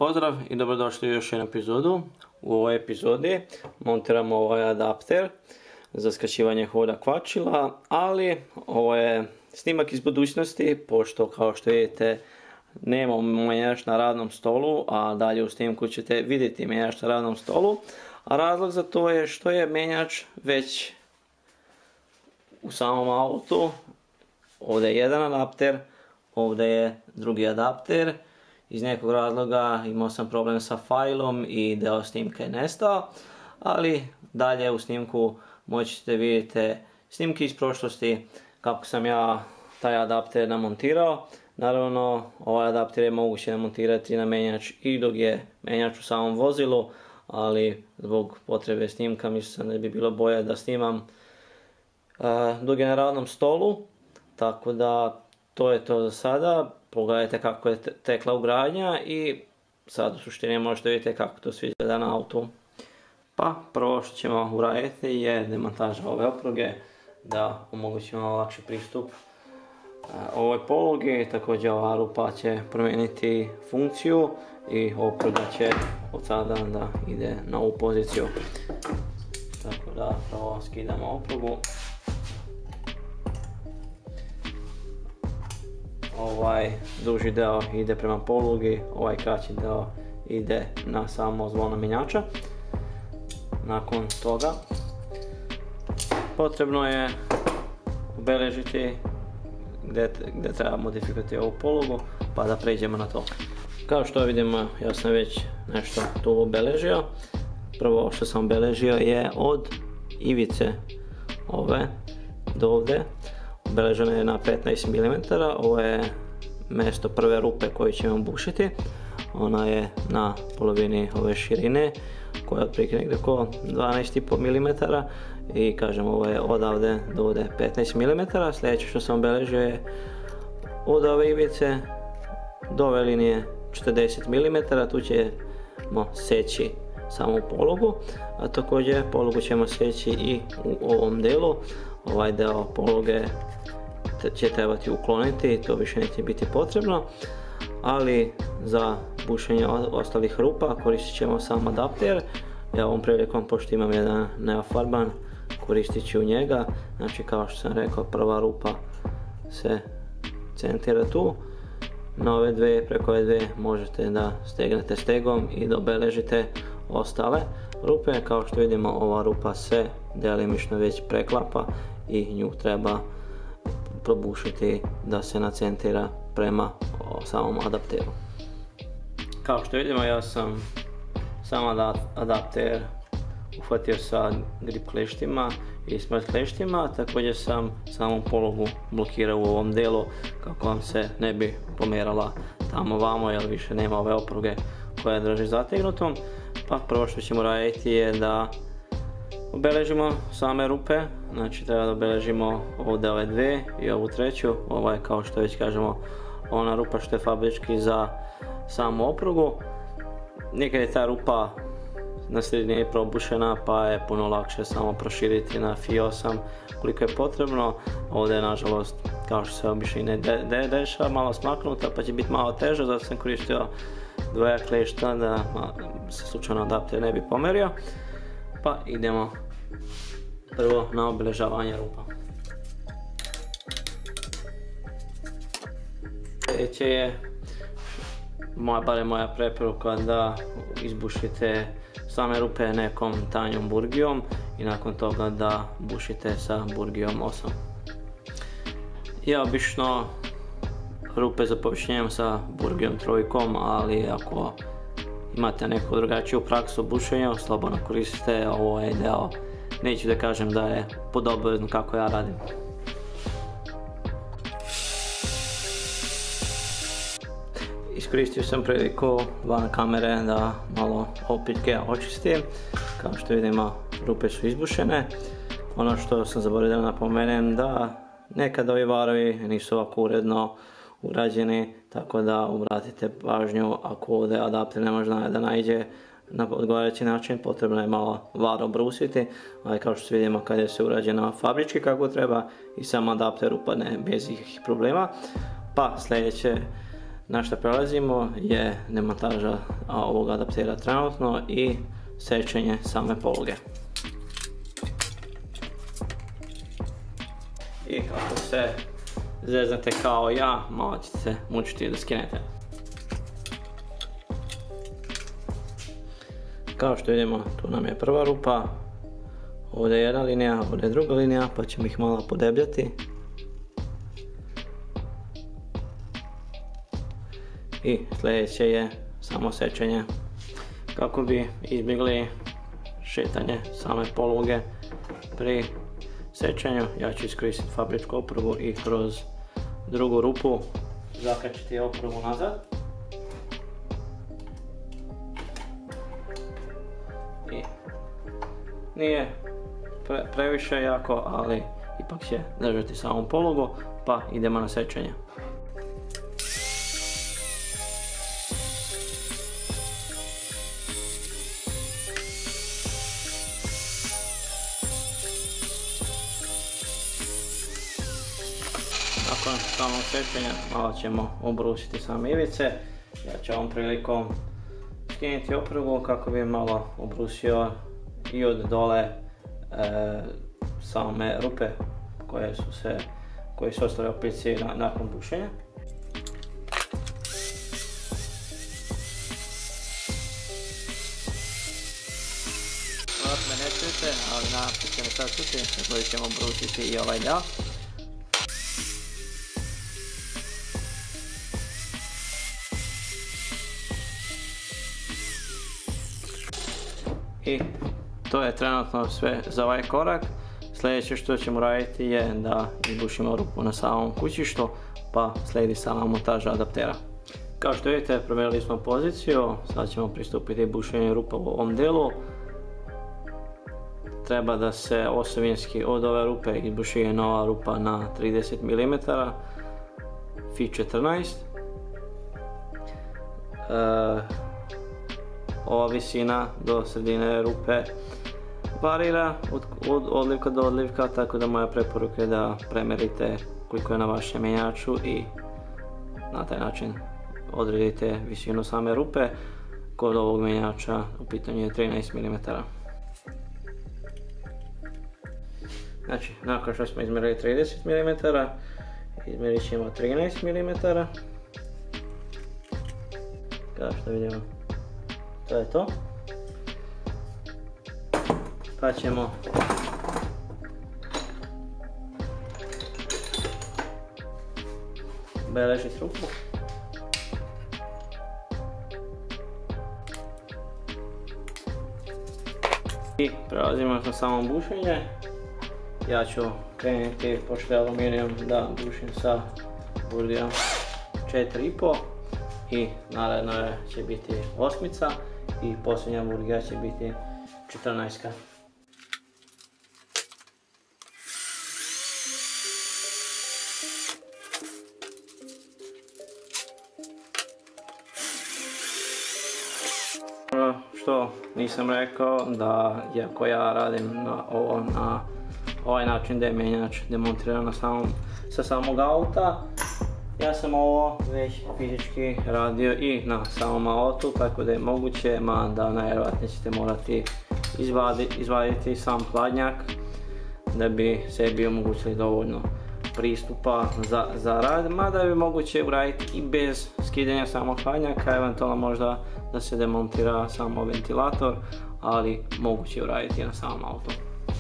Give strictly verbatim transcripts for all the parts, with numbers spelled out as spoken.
Pozdrav i dobrodošli u još jednu epizodu. U ovoj epizodi montiramo ovaj adapter za skraćivanje hoda kvačila, ali ovo je snimak iz budućnosti, pošto kao što vidite nemamo menjač na radnom stolu, a dalje u snimku ćete vidjeti menjač na radnom stolu. A razlog za to je što je menjač već u samom autu. Ovdje je jedan adapter, ovdje je drugi adapter. Iz nekog razloga imao sam problem sa fajlom i deo snimka je nestao, ali dalje u snimku moći ćete vidjeti snimke iz prošlosti kako sam ja taj adapter namontirao. Naravno, ovaj adapter je moguće namontirati na menjač i dok je menjač u samom vozilu, ali zbog potrebe snimka mislim da bi bilo bolje da snimam uh, dok je na radnom stolu, tako da to je to za sada. Pogledajte kako je tekla ugradnja i sad u suštini možete vidjeti kako to sve izgleda na autu. Pa prvo što ćemo uraditi je demontaža ove opruge da omogućimo lakši pristup ovoj polugi. Također ova rupa će promijeniti funkciju i opruga će od sada da ide na ovu poziciju. Tako da prvo skidamo oprugu. Ovaj duži deo ide prema polugi, ovaj kraći deo ide na samo zvono menjača. Nakon toga potrebno je obeležiti gdje, gdje treba modificirati ovu polugu, pa da pređemo na to. Kao što vidimo, ja sam već nešto tu obeležio. Prvo što sam obeležio je od ivice ove do ovdje. Obeležena je na petnaest milimetara, ovo je mjesto prve rupe koju ćemo bušiti. Ona je na polovini ove širine koja je otprilike negdje oko dvanaest i pol milimetara i kažem ovo je odavde do ovdje petnaest milimetara. Sljedeće što sam obeležio je od ove ivice do ove linije četrdeset milimetara, tu ćemo seći samu polugu, a također polugu ćemo seći i u ovom delu. Ovaj deo poluge će trebati ukloniti, to više neće biti potrebno, ali za bušenje ostalih rupa koristit ćemo sam adapter. Ja ovom prilikom, pošto imam jedan neofarban, koristit ću njega. Znači kao što sam rekao, prva rupa se centira tu, na ove dve, preko ove dve možete da stegnete stegom i da obeležite ostale rupe. Kao što vidimo, ova rupa se delimično već preklapa i nju treba probušiti da se nacentira prema samom adapteru. Kao što vidimo, ja sam sam adapter uhvatio sa grip kleštima i smrt kleštima, također sam samu polugu blokirao u ovom delu kako vam se ne bi pomerala tamo vamo, jer više nema ove opruge koja drži zategnutom. Pa prvo što ćemo raditi je da obeležimo same rupe. Znači treba da obeležimo ovdje ove dve i ovu treću. Ova je, kao što već kažemo, ona rupa što je fabrički za samu oprugu. Nekad je ta rupa na sredini probušena, pa je puno lakše samo proširiti na F I osam koliko je potrebno. Ovdje je, nažalost, kao što se obično ne de dešava, malo smaknuta, pa će biti malo teže, zato sam koristio dvoja klešta da se slučajno adapter ne bi pomerio. Pa idemo prvo na obeležavanje rupa. Sljedeće je moja, bare moja preporuka da izbušite same rupe nekom tanjom burgijom i nakon toga da bušite sa burgijom osam. Ja obično rupe započinjem sa burgijom trojkom, ali ako imate neku drugačiju praksu bušenja, slobodno koristite ovaj deo. Neću da kažem da je podobno kako ja radim. Iskoristio sam priliku van kamere da malo opitke očistim. Kao što vidimo, rupe su izbušene. Ono što sam zaboravio da napomenem, da nekad ovi varovi nisu ovako uredno urađeni, tako da obratite pažnju ako ovdje adapter ne može da naiđe na odgovarajući način, potrebno je malo var obrusiti, ali kao što vidimo kad je se urađena fabrički kako treba i sam adapter upadne bez ikakvih problema. Pa sljedeće Na što prelazimo je demontaža ovog adaptera trenutno i sečenje same poluge. I ako se zeznete kao ja, malo ćete se mučiti da skinete. Kao što vidimo, tu nam je prva rupa, ovdje je jedna linija, ovdje je druga linija, pa ćemo ih malo podebljati. I sljedeće je samo sečenje kako bi izbjegli šetanje same poluge pri sečenju. Ja ću iskoristiti fabričku opremu i kroz drugu rupu zakačiti opremu nazad. I nije pre, previše jako, ali ipak će držati samu polugu, pa idemo na sečenje. Nakon samog sečenja malo ćemo obrusiti same ivice. Ja ću ovom prilikom skinuti opremu kako bi malo obrusio i od dole e, same rupe koje su se koje su ostale u pici na, nakon bušenja. Vjerojatno me ne čujete, ali nadam se da će me sad čuti, tako da ćemo obrusiti i ovaj deo. I to je trenutno sve za ovaj korak. Sljedeće što ćemo raditi je da izbušimo rupu na samom kućištu, pa slijedi sama montaža adaptera. Kao što vidite, promijenili smo poziciju, sad ćemo pristupiti bušenju rupa u ovom dijelu. Treba da se osovinski od ove rupe izbuši nova rupa na trideset milimetara, F I četrnaest. E, Ova visina do sredine rupe varira od, od odlivka do odlivka, tako da moja preporuka je da premerite koliko je na vašem mjenjaču i na taj način odredite visinu same rupe. Kod ovog mjenjača u pitanju je trinaest milimetara. Znači, nakon što smo izmjerili trideset milimetara, izmjerit ćemo trinaest milimetara. Kao što vidimo, to je to. Pa ćemo beležiti rupu. I prelazimo na samo bušenje. Ja ću krenuti, pošto je aluminijum, da bušim sa burdijom četiri i pol i naredno će biti osmica i posljednja burgija će biti četrnaestka. Što nisam rekao, da iako ja radim na, ovo, na ovaj način da je mjenjač demontiran na samom, sa samog auta, ja sam ovo već fizički radio i na samom autu, tako da je moguće, mada najvjerojatnije ćete morati izvaditi, izvaditi sam hladnjak da bi sebi omogućili dovoljno pristupa za, za rad, mada bi moguće uraditi i bez skidanja samog hladnjaka, eventualno možda da se demontira samo ventilator, ali moguće je uraditi na samom autu.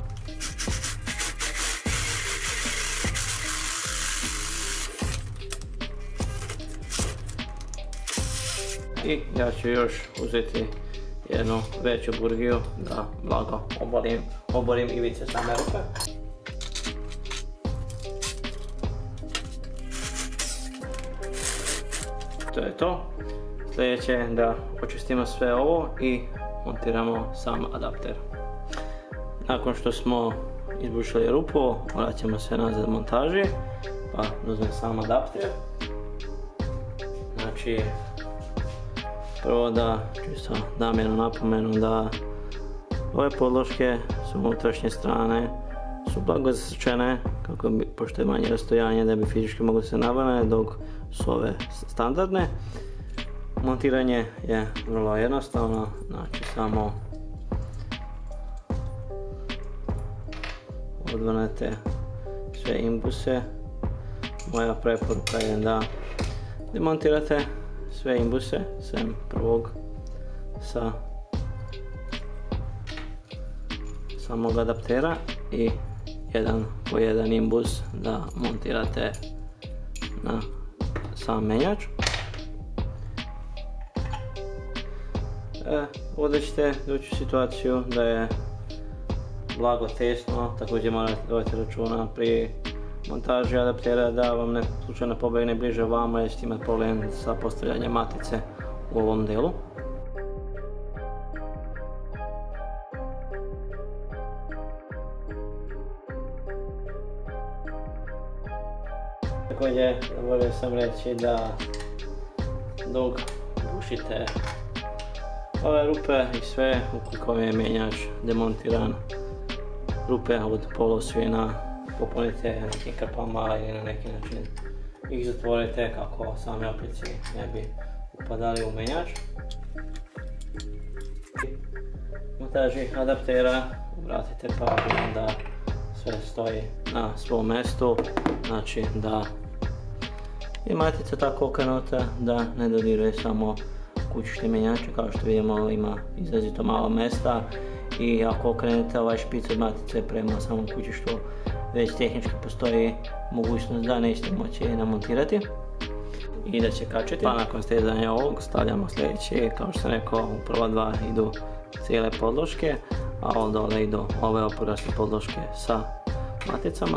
I ja ću još uzeti jednu veću burgiju da blago oborim, oborim ivice same rupe. To je to. Sljedeće je da očistimo sve ovo i montiramo sam adapter. Nakon što smo izbušili rupu, vraćamo se nazad montaži, pa uzmem sam adapter. Znači, prvo da čisto dam jednu napomenu da ove podloške s unutrašnje strane su blago zasrčene, kako bi, pošto je manje rastojanje da bi fizički mogli se navane, dok su ove standardne. Montiranje je vrlo jednostavno, znači samo odvrnete sve imbuse. Moja preporuka je da demontirate sve imbuse sem prvog sa samog adaptera i jedan po jedan imbus da montirate na sam menjač. E, ovdje ćete doći u situaciju da je blago tesno, također morate voditi računa pri montaži adaptera da vam ne slučajno pobegne bliže vama jer ćete imati problem sa postavljanjem matice u ovom delu. Također, zaboravio sam reći da dok bušite ove rupe i sve, ukoliko je menjač demontiran, rupe od polosvijena popunite nekim krpama ili na neki način ih zatvorite kako same oplici ne bi upadali u menjač. U montaži adaptera obratite pažnju da sve stoji na svom mjestu, znači da je matica tako okrenuta da ne dodiruje samo kućište menjača. Kao što vidimo, ima izrazito malo mjesta i ako okrenete ovaj špic od matice prema samom kućištu, već tehnički postoji mogućnost da nećete moći namontirati i da će kačiti. Pa nakon stezanja ovog stavljamo sljedeći. Kao što sam rekao, u prva dva idu cijele podloške, a ovdje dole idu ove opuračne podloške sa maticama.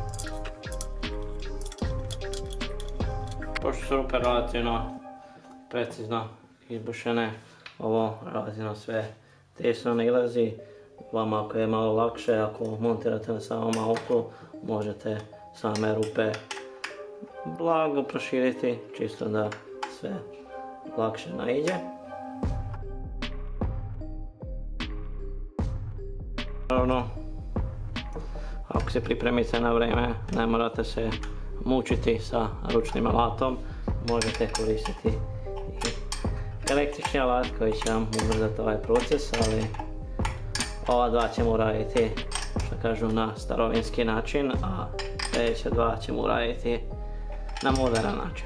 Pošto su rupe relativno precizno izbušene, ovo relativno sve tesno nailazi. Vama ako je malo lakše, ako montirate na samom autu, možete same rupe blago proširiti, čisto da sve lakše naiđe. Naravno, ako se pripremite na vrijeme, ne morate se mučiti sa ručnim alatom, možete koristiti i električni alat koji će vam ubrzati ovaj proces, ali ova dva ćemo uraditi, što kažu, na starovinski način, a sljedeća dva ćemo uraditi na modern način.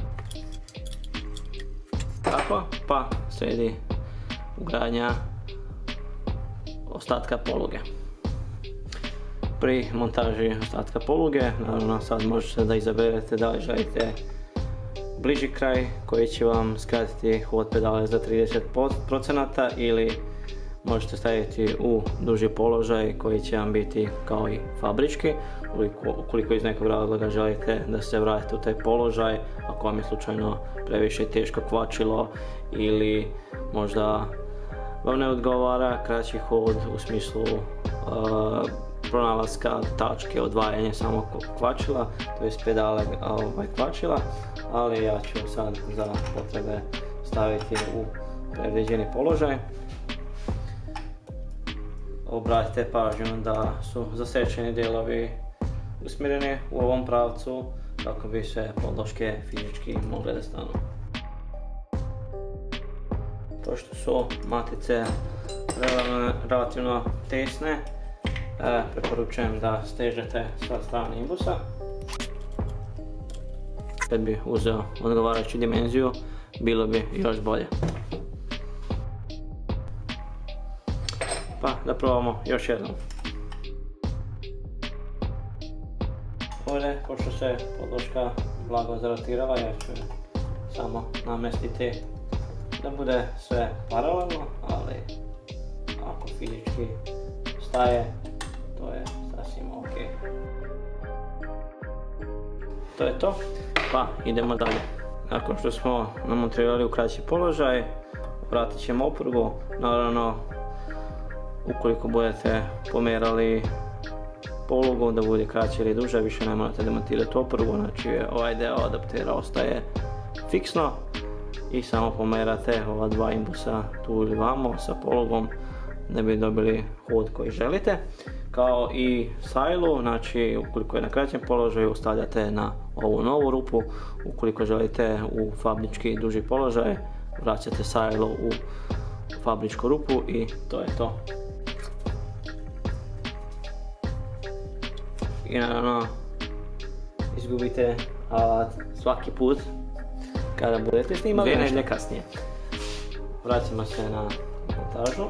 Tako, pa slijedi ugradnja ostatka poluge. Pri montaži ostatka poluge, naravno sad možete da izaberete da li želite bliži kraj koji će vam skratiti hod pedale za trideset procenata ili možete staviti u duži položaj koji će vam biti kao i fabrički. Ukoliko iz nekog razloga želite da se vratite u taj položaj, ako vam je slučajno previše teško kvačilo ili možda vam ne odgovara kraći hod u smislu uh, pronalaska tačke odvajanja samog kvačila, to je pedale ovaj, kvačila, ali ja ću sad za potrebe staviti u predviđeni položaj. Obratite pažnju da su zasečeni dijelovi usmjereni u ovom pravcu kako bi sve podloške fizički mogle da stanu. Pošto su matice relativno tesne, e, preporučujem da stežete sa strane imbusa. Kad bi uzeo odgovarajuću dimenziju, bilo bi još bolje. Pa da probamo još jednom. Ovdje, pošto se podloška blago zarotirala, ja ću samo namestiti da bude sve paralelno, ali ako fizički staje, to je sasvim ok. To je to, pa idemo dalje. Nakon što smo namontirali u kraći položaj, vratit ćemo oprugu. Naravno, ukoliko budete pomerali polugu da bude kraća ili duža, više ne morate demontirati oprugu, znači ovaj deo adaptera ostaje fiksno i samo pomerate ova dva imbusa tu ili vamo sa polugom da bi dobili hod koji želite. kao i sajlu, znači ukoliko je na kraćem položaju stavljate na ovu novu rupu, ukoliko želite u fabrički duži položaj vraćate sajlu u fabričku rupu i to je to. I naravno izgubite alat svaki put kada budete snimali Dvije nešto nedjelje kasnije. Vraćamo se na montažu.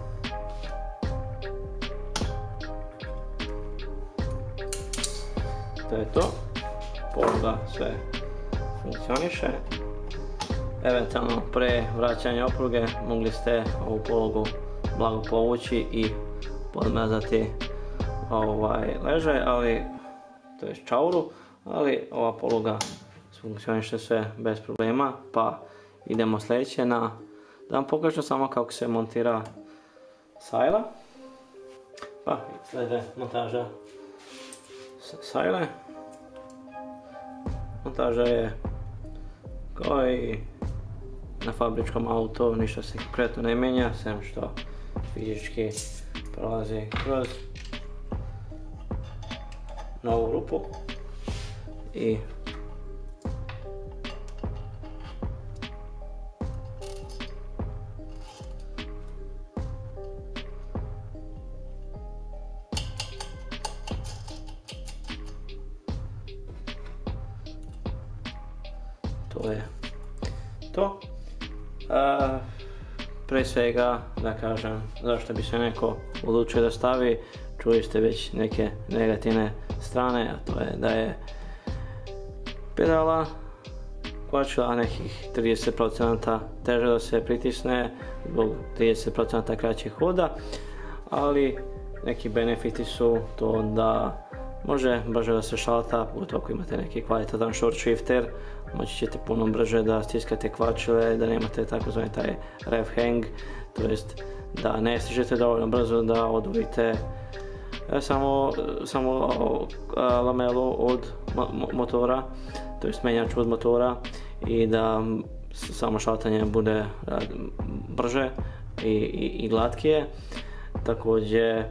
To je to. Poluga sve funkcioniše. Eventualno pre vraćanja opruge mogli ste ovu polugu blago povući i podmazati ovaj ležaj, ali to je čauru, ali ova poluga funkcioniše sve bez problema, pa idemo sljedeće na da vam pokažem samo kako se montira sajla. Pa sljedeće montaža sajle. Montaža je kao i na fabričkom autu, ništa se konkretno ne mijenja, sem što fizički prolazi kroz novu rupu i to je to. A, pre svega da kažem zašto bi se neko odlučio da stavi, čuli ste već neke negativne strane, a to je da je pedala kvačila nekih trideset posto teže da se pritisne zbog trideset posto kraćeg hoda, ali neki benefiti su to da može brže da se šalta, pogotovo ako imate neki kvalitetan short shifter, moći ćete puno brže da stiskate kvačile, da nemate takozvani taj rev hang, to jest da ne stižete dovoljno brzo da odvojite samo, samo lamelu od motora, to jest menjač od motora i da samo šaltanje bude brže i, i, i glatkije. Također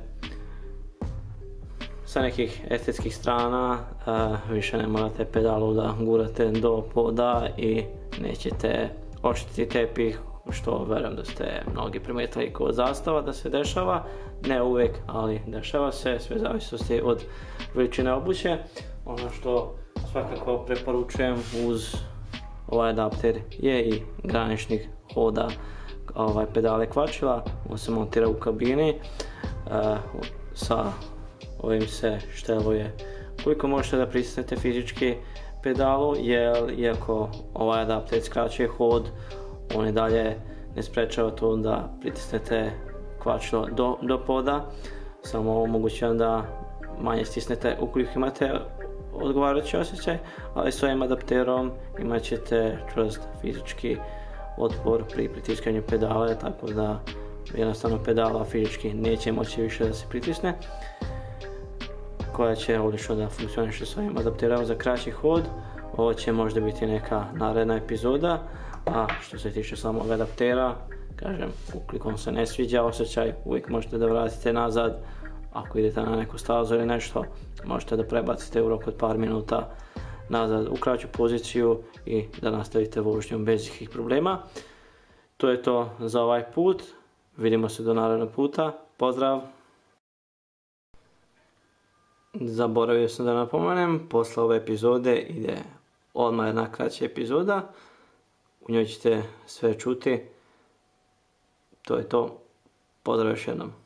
sa nekih estetskih strana uh, više ne morate pedalu da gurate do poda i nećete oštetiti tepih, što verujem da ste mnogi primijetili kod zastava da se dešava, ne uvijek, ali dešava se, sve zavisnosti od veličine obuće. Ono što svakako preporučujem uz ovaj adapter je i graničnik hoda ovaj pedale kvačila, on se montira u kabini, uh, sa ovim se šteluje koliko možete da pritisnete fizički pedalu, jer iako ovaj adapter skraćuje hod, on i dalje ne sprečava to da pritisnete kvačilo do, do poda, samo omogućujem da manje stisnete ukoliko imate odgovarajući osjećaj, ali s ovim adapterom imat ćete čvrst fizički otpor pri pritiskanju pedale, tako da jednostavno pedala fizički neće moći više da se pritisne, koja će odlično da funkcioniše s ovim adapterom za kraći hod. Ovo će možda biti neka naredna epizoda, a što se tiče samog adaptera, kažem, ukoliko vam se ne sviđa osjećaj, uvijek možete da vratite nazad, ako idete na neku stazu ili nešto, možete da prebacite u roku od par minuta nazad u kraću poziciju i da nastavite vožnju bez ikakvih problema. To je to za ovaj put, vidimo se do narednog puta, pozdrav! Zaboravio sam da napomenem, posle ove epizode ide odmah jedna kraća epizoda, u njoj ćete sve čuti, to je to, pozdrav još jednom.